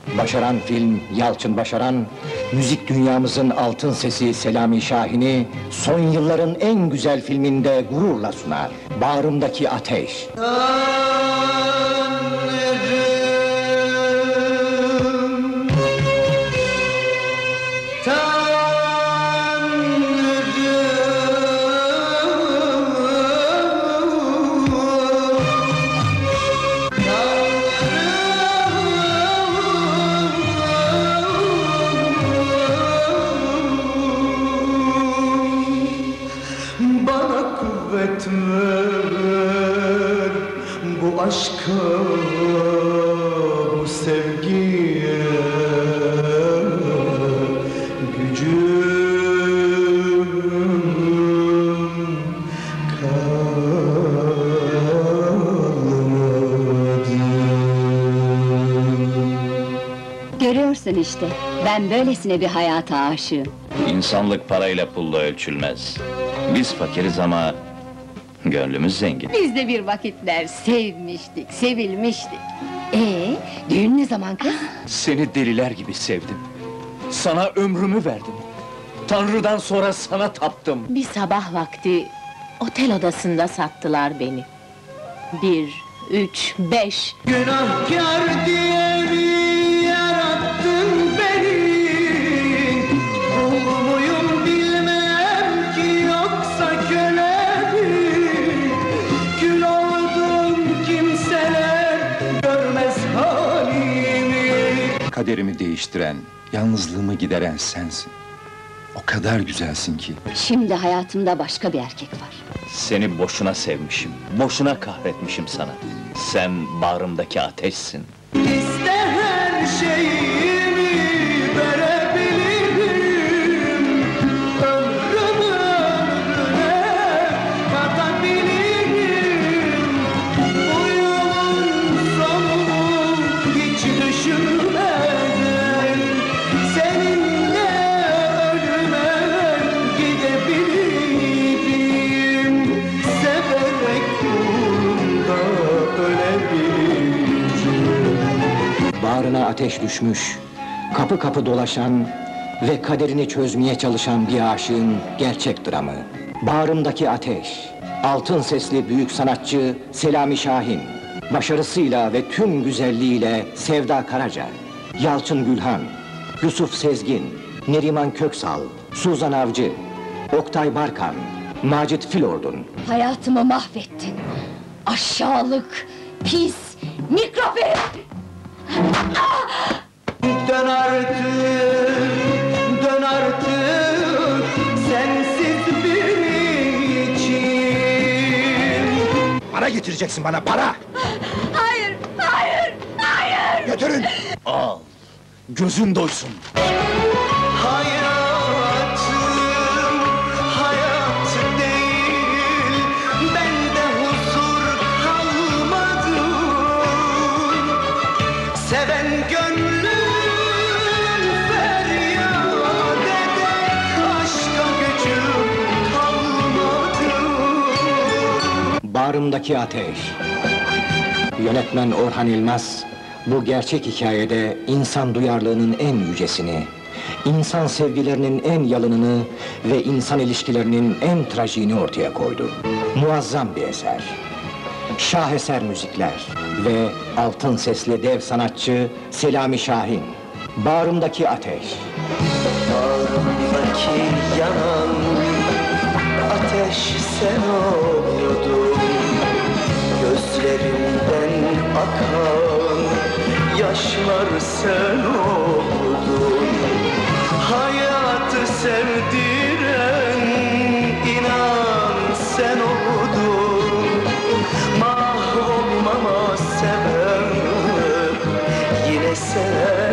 Başaran film Yalçın Başaran, müzik dünyamızın altın sesi Selami Şahin'i son yılların en güzel filminde gururla sunar. Bağrımdaki Ateş. Kuvvet ver bu aşka, bu sevgiye, gücüm kalmadı. Görüyorsun işte, ben böylesine bir hayata aşığım. İnsanlık parayla pulla ölçülmez. Biz fakiriz ama gönlümüz zengin. Biz de bir vakitler sevmiştik, sevilmiştik. Düğün ne zaman kız? Seni deliler gibi sevdim. Sana ömrümü verdim. Tanrı'dan sonra sana taptım. Bir sabah vakti otel odasında sattılar beni. 1, 3, 5. Günahkar diye mi yarattın beni? Kul muyum bilmem ki, yoksa köle mi? Kül oldum, kimseler görmez halimi. Kaderimi değiştiren, yalnızlığımı gideren sensin. O kadar güzelsin ki. Şimdi hayatımda başka bir erkek var. Seni boşuna sevmişim, boşuna kahretmişim sana. Sen bağrımdaki ateşsin. İste her şeyimi verebilirim, ömrümü ömrüne katabilirim. Bu yolun sonunu hiç düşünmeden seninle ölüme gidebilirim. Severek uğrunda ölebilirim. Bağrına ateş düşmüş, kapı kapı dolaşan ve kaderini çözmeye çalışan bir aşığın gerçek dramı. Bağrımdaki Ateş, altın sesli büyük sanatçı Selami Şahin, başarısıyla ve tüm güzelliğiyle Sevda Karaca, Yalçın Gülhan, Yusuf Sezgin, Neriman Köksal, Suzan Avcı, Oktay Barkan, Macit Filordun. Hayatımı mahvettin. Aşağılık, pis, mikrofil! Dön artık, dön artık, sensiz bir içim. Para getireceksin bana, para! Hayır, hayır, hayır! Götürün! Al, gözün doysun. Hayatım, hayat değil, bende huzur kalmadı. Seven gönlüm feryat eder, aşka gücüm kalmadı. Bağrımdaki Ateş. Yönetmen Orhan İlmaz, bu gerçek hikayede insan duyarlılığının en yücesini, insan sevgilerinin en yalınını ve insan ilişkilerinin en trajiğini ortaya koydu. Muazzam bir eser. Şaheser müzikler ve altın sesli dev sanatçı Selami Şahin. Bağrımdaki Ateş. Bağrımdaki yanan ateş sen oluyordun. Gözlerimden akan yaşlar sen oldun. Hayatı sevdiren inan sen oldun. Mahvolmama sebep yine sen.